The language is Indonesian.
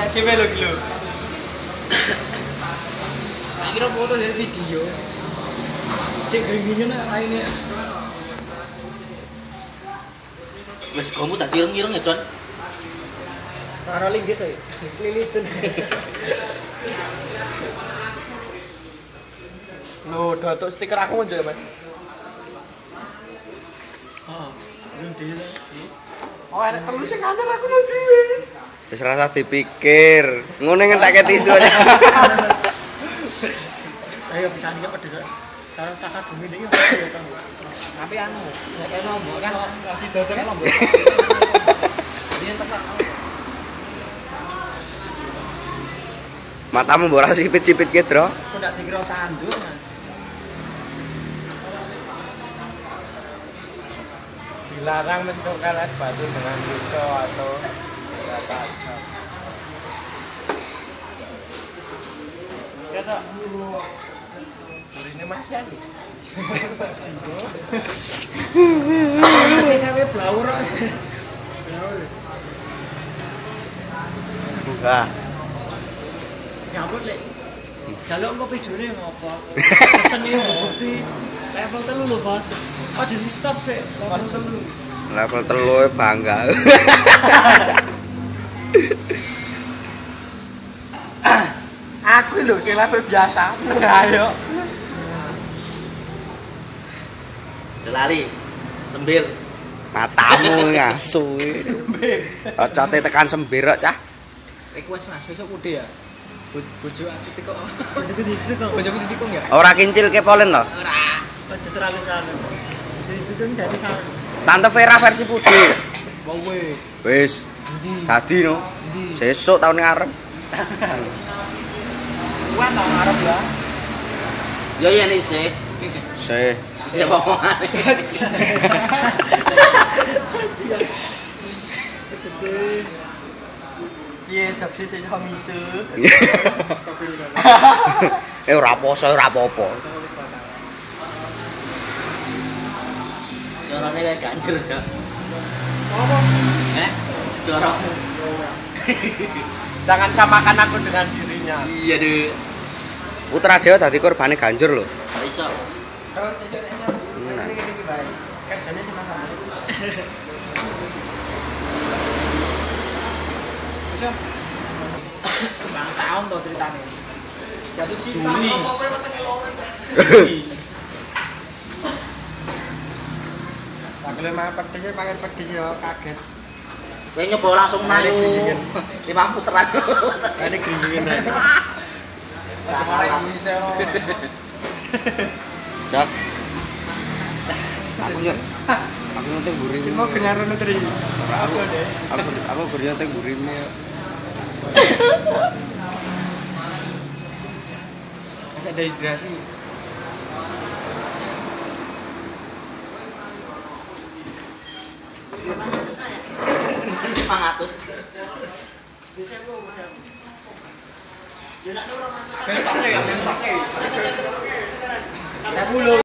Saya dhewe lho iki lho. Tak kira foto dari video. Cek gengine nek raine. Wes kamu tak ireng-ireng ya, Jon. Karo linggis ae. Liliten. Loh, datuk stiker aku njo ya, Mas. Oh, yang dhewe. Oh, ada telu sing kantor aku mau dhewe. Wis rasa dipikir. Ngono ngentekke tisu aja. Ayo bisa nih pedes. Kalau cakap bumi iki ya kan. Tapi anu, nek lombok kan kasih dodol lombok. Iya tekan. Matamu mbok ora sipit-sipit ki, Dro. Kok ndak dikira tanduk. Dilarang mencoba alat batu dengan pisau atau senjata tajam. Ya tak? Ini masih ada. Ini kami blaur. Blaur. Buka. Nyambut lek. Kalau ngopi jone ngopo? Pesen iki bukti level 3 lho, Bos. Oh, jadi stop sih. Level 3. Level 3 bangga. Aku lho sing level biasa. Ayo. Celali. Sembir. Matamu ngasu iki. Ocote tekan sembir kok, Cah. Iku wis Mas, besok kudu ya. Bojo titik kok. Bojo titik kok. Bojo titik kok ya? Ora kincil ke polen lho. Ora. Aja terlalu sana. Bojo titik kok jadi sana. Tante Vera versi putih. Mau we. Wis. Endi? Dadi no. Endi? Sesuk tahun ngarep. Kuwi tau ngarep ya. Ya iya nih sih. Se. Siapa omongan? Cie jaksi sing iso misu. Ora poso ora apa-apa. Suaranya kayak ganjel ya. Apa? Suara. Jangan samakan aku dengan dirinya. Iya deh. Putra Dewa dadi korbane ganjur lho. Gak bisa. Bang tahun tuh ceritanya. Jatuh cinta. Juli. Kalau makan pedesnya pakai pedes ya kaget. Kayak nyoba langsung malu. 5 puteran. Ada geringan. Sekarang ini saya Jak. Aku nyeting burimu. mau kenyaran negeri. Aku nyeting burimu. Masih ada hidrasi. Pangatus. Belok tak ya, belok tak.